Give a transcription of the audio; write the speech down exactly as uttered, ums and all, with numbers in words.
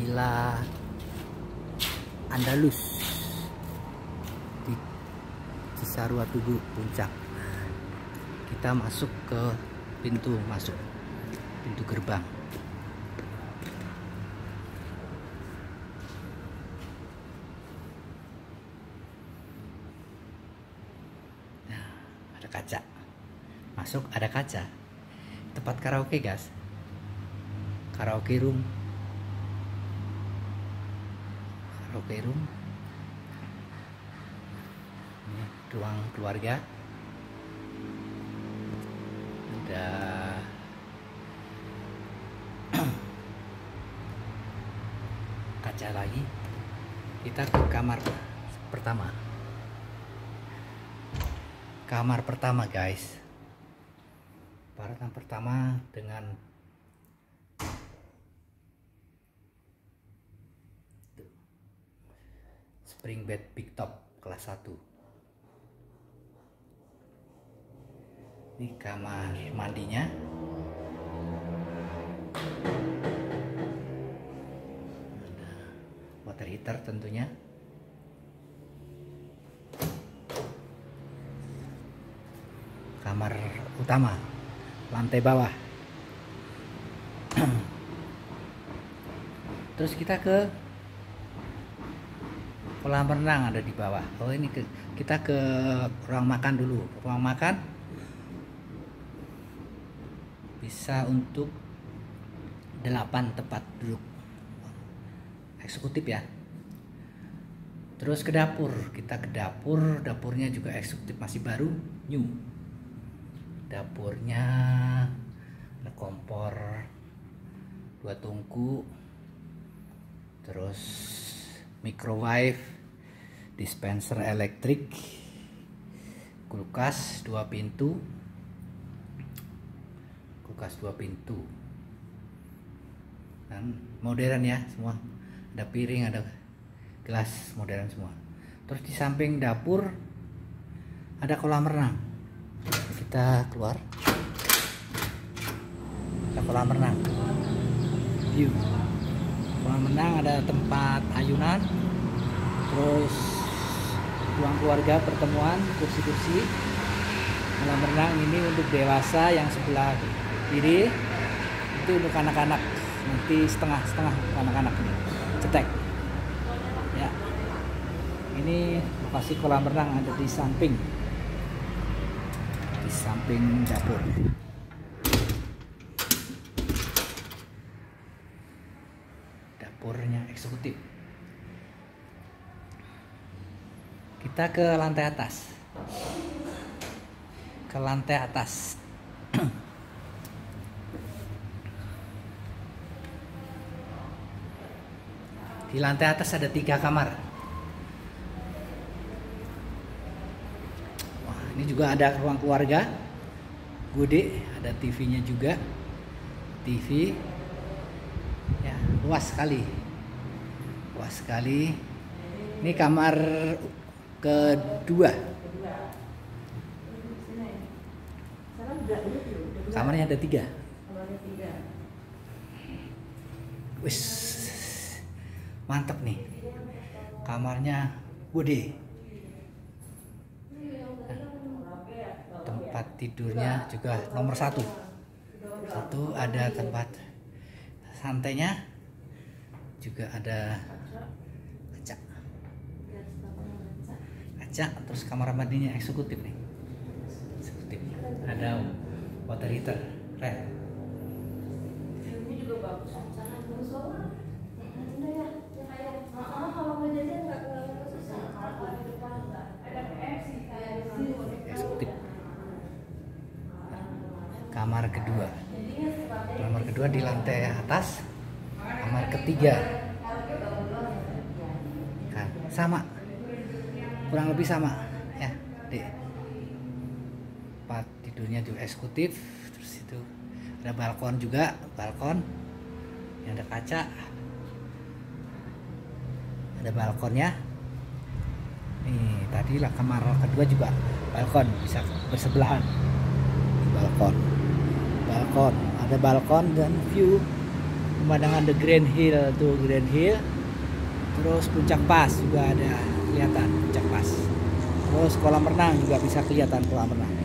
Villa Andalus di Cisarua Tugu Puncak. Kita masuk ke pintu masuk, pintu gerbang. Nah, ada kaca. Masuk ada kaca. Tempat karaoke, guys. Karaoke room. Karaoke room. Ini ruang keluarga. Ada kaca lagi. Kita ke kamar pertama. Kamar pertama, guys. Baratang pertama dengan spring bed big top kelas satu. Ini kamar mandinya. Ada water heater tentunya. Kamar utama, lantai bawah. Terus kita ke kolam renang, ada di bawah. Oh, ini ke, kita ke ruang makan dulu. Ruang makan bisa untuk delapan tempat duduk eksekutif ya. Terus ke dapur, kita ke dapur. Dapurnya juga eksekutif, masih baru, new. Dapurnya ada kompor dua tungku, terus microwave, dispenser elektrik, kulkas dua pintu, kulkas dua pintu, dan modern ya semua. Ada piring, ada gelas, modern semua. Terus di samping dapur ada kolam renang. Kita keluar, ada kolam renang. View kolam renang, ada tempat ayunan, terus ruang keluarga pertemuan, kursi-kursi. Kolam renang ini untuk dewasa, yang sebelah kiri itu untuk anak-anak, nanti setengah-setengah anak-anak ini cetek ya. Ini lokasi kolam renang ada di samping di samping dapur. Dapurnya eksekutif. Kita ke lantai atas. Ke lantai atas. Di lantai atas ada tiga kamar. Wah, ini juga ada ruang keluarga. Gede, ada T V-nya juga. T V. Ya, luas sekali. Luas sekali. Ini kamar kedua. Kamarnya ada tiga. Wis, mantap nih. Kamarnya gede. Tempat tidurnya juga nomor satu. Satu, ada tempat santainya, juga ada kaca. Kaca, terus kamar mandinya eksekutif nih. Eksekutif. Ada water heater, red. Ini juga bagus. Eksekutif. Kamar kedua. Kamar kedua di lantai atas. Kamar ketiga. Kan, sama. Kurang lebih sama ya, Dek. Tempat tidurnya juga eksekutif. Terus itu ada balkon juga, balkon. Yang ada kaca. Ada balkonnya. Nih, tadi lah kamar kedua juga balkon, bisa bersebelahan. Balkon. Balkon, ada balkon dan view pemandangan The Grand Hill tuh, Grand Hill. Terus Puncak Pas juga ada kelihatan, Puncak Pas. Terus kolam renang juga bisa kelihatan, kolam renang.